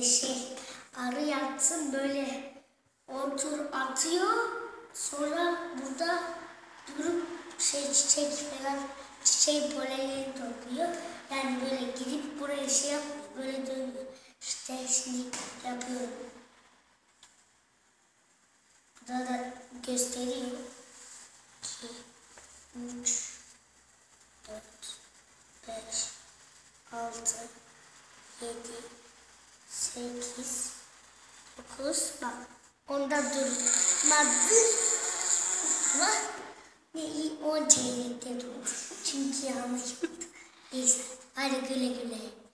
arı yatsın böyle 10 tur atıyor. Sonra burada durup çiçek falan çiçeğin polenlerini topluyor. Yani böyle gidip buraya yapmıyor. Böyle dönüyor. İşte şimdi yapıyorum. Burada da gösteriyor. 2, 3, 4, 5, 6, 7, 8, 9, bak. Onda durmadı. Ama ne iyi 10 çeyrekte durdu. Çünkü yanlış yaptı. Neyse, hadi güle güle.